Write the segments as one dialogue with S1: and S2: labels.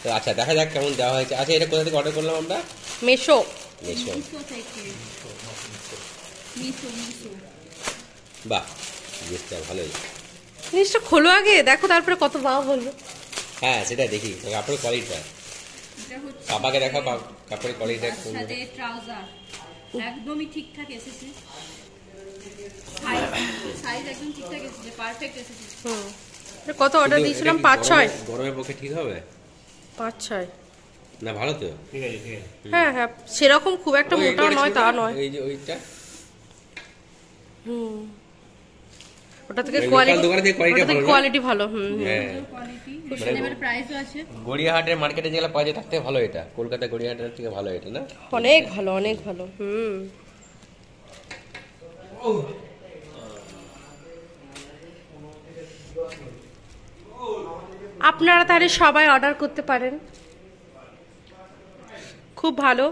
S1: তো আচ্ছা দেখা যাক কেমন দেওয়া হয়েছে। আচ্ছা এটা কোথা থেকে অর্ডার করলাম আমরা?
S2: মেশো।
S1: মেশো। বাহ, জিনিসটা ভালোই।
S2: জিনিসটা খোলো আগে, দেখো তারপরে কত ভালো বলবো।
S1: হ্যাঁ সেটা দেখি কাপড়ের কোয়ালিটিটা। পাপাকে দেখো কাপড়ের কোয়ালিটিটা।
S3: সাথে ট্রাউজার একদমই ঠিকঠাক এসেছে, সাইজ একদম ঠিকঠাক এসেছে, পারফেক্ট এসেছে।
S2: কত অর্ডার দিয়েছিলাম? 5-6।
S1: গরমের পক্ষে ঠিক হবে?
S2: 5-6
S1: না ভালো তো, ঠিক আছে ঠিক আছে।
S2: হ্যাঁ হ্যাঁ, সেরকম খুব একটা মোটা নয়, তা নয়।
S1: এই যে ওইটা
S2: ওটা থেকে
S1: কোয়ালিটি
S2: ভালো।
S3: এবার প্রাইসও আছে।
S1: গড়িয়াহাটের মার্কেটে যেগুলো পাওয়া যায় তার থেকে ভালো এটা, কলকাতা গড়িয়াহাটের থেকে ভালো এটা না?
S2: অনেক ভালো, অনেক ভালো। আপনারা তাহলে সবাই অর্ডার করতে পারেন, খুব ভালো।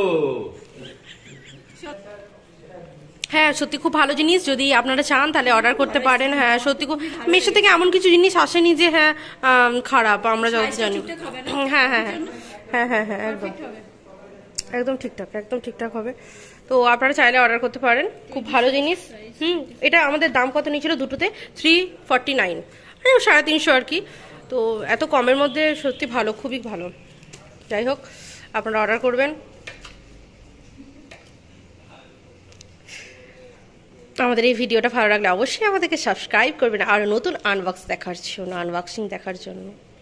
S2: হ্যাঁ সত্যি খুব ভালো জিনিস, যদি আপনারা চান তাহলে অর্ডার করতে পারেন। হ্যাঁ সত্যি খুব, মেশো থেকে এমন কিছু জিনিস আসেনি যে হ্যাঁ খারাপ, আমরা যত জানি। হ্যাঁ হ্যাঁ হ্যাঁ হ্যাঁ হ্যাঁ হ্যাঁ একদম একদম ঠিকঠাক, একদম ঠিকঠাক হবে। তো আপনারা চাইলে অর্ডার করতে পারেন, খুব ভালো জিনিস। এটা আমাদের দাম কত নিয়েছিল দুটোতে? 349, 350 আর কি। তো এত কমের মধ্যে সত্যি ভালো, খুবই ভালো। যাই হোক আপনারা অর্ডার করবেন। আমাদের এই ভিডিওটা ভালো লাগলে অবশ্যই আমাদেরকে সাবস্ক্রাইব করবেন, আরও নতুন আনবক্স দেখার জন্য, আনবক্সিং দেখার জন্য।